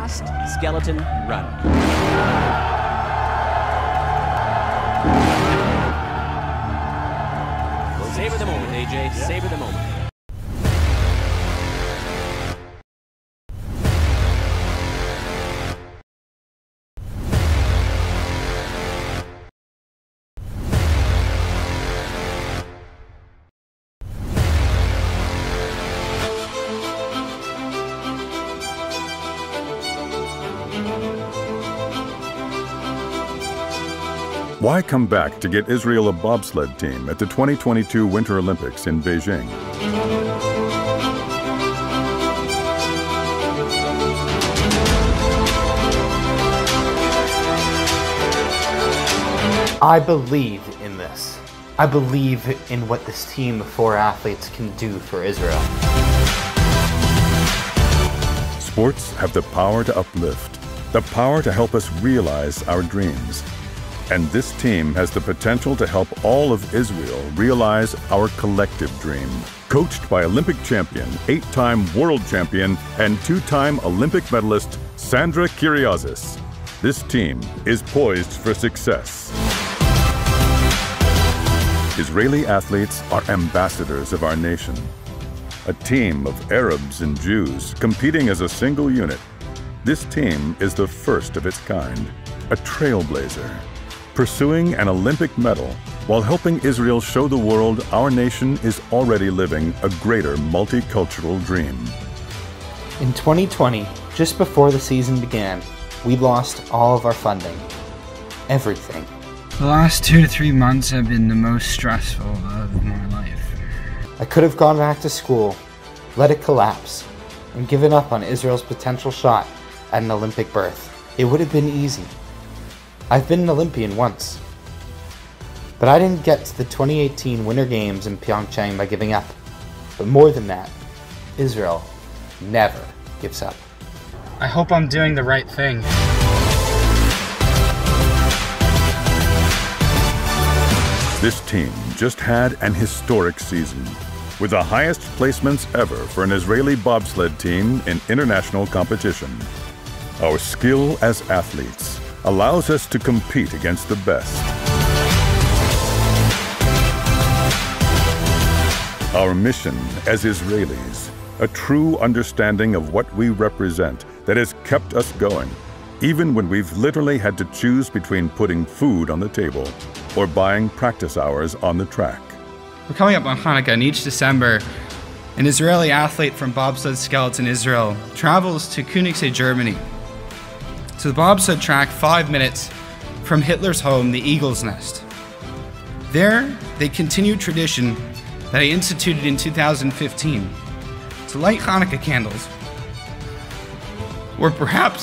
last skeleton run. Savor the moment, AJ. Savor the moment. Why come back to get Israel a bobsled team at the 2022 Winter Olympics in Beijing? I believe in this. I believe in what this team of 4 athletes can do for Israel. Sports have the power to uplift, the power to help us realize our dreams. And this team has the potential to help all of Israel realize our collective dream. Coached by Olympic champion, 8-time world champion, and 2-time Olympic medalist Sandra Kyriazis, this team is poised for success. Israeli athletes are ambassadors of our nation. A team of Arabs and Jews competing as a single unit. This team is the first of its kind, a trailblazer, pursuing an Olympic medal while helping Israel show the world our nation is already living a greater multicultural dream. In 2020, just before the season began, we lost all of our funding. Everything. The last 2 to 3 months have been the most stressful of my life. I could have gone back to school, let it collapse, and given up on Israel's potential shot at an Olympic berth. It would have been easy. I've been an Olympian once. But I didn't get to the 2018 Winter Games in Pyeongchang by giving up. But more than that, Israel never gives up. I hope I'm doing the right thing. This team just had an historic season, with the highest placements ever for an Israeli bobsled team in international competition. Our skill as athletes allows us to compete against the best. Our mission as Israelis, a true understanding of what we represent that has kept us going, even when we've literally had to choose between putting food on the table or buying practice hours on the track. We're coming up on Hanukkah, and each December, an Israeli athlete from Bobsled Skeleton Israel travels to Königssee, Germany, to the bobsled track 5 minutes from Hitler's home, the Eagle's Nest. There, they continue tradition that I instituted in 2015 to light Hanukkah candles, or perhaps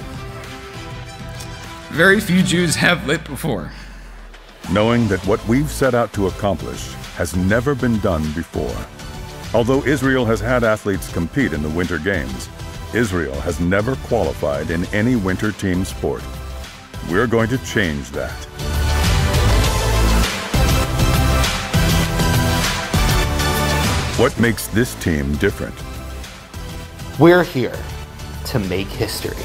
very few Jews have lit before. Knowing that what we've set out to accomplish has never been done before. Although Israel has had athletes compete in the Winter Games, Israel has never qualified in any winter team sport. We're going to change that. What makes this team different? We're here to make history.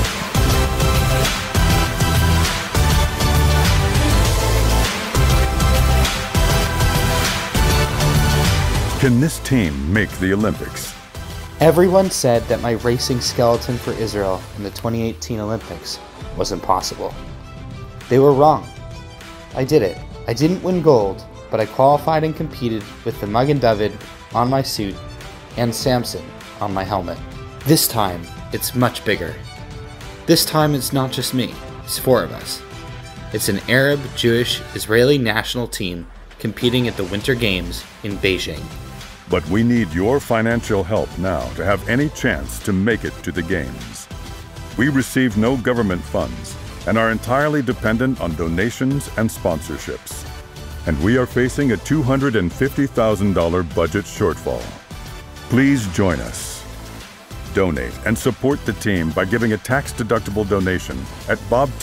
Can this team make the Olympics? Everyone said that my racing skeleton for Israel in the 2018 Olympics was impossible. They were wrong. I did it. I didn't win gold, but I qualified and competed with the Magen David on my suit and Samson on my helmet. This time, it's much bigger. This time it's not just me, it's 4 of us. It's an Arab, Jewish, Israeli national team competing at the Winter Games in Beijing. But we need your financial help now to have any chance to make it to the Games. We receive no government funds and are entirely dependent on donations and sponsorships. And we are facing a $250,000 budget shortfall. Please join us. Donate and support the team by giving a tax-deductible donation at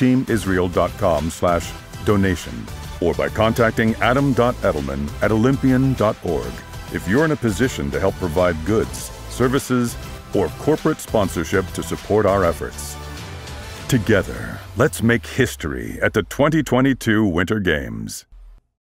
bobteamisrael.com/donation or by contacting adam.edelman@olympian.org. If you're in a position to help provide goods, services, or corporate sponsorship to support our efforts. Together, let's make history at the 2022 Winter Games.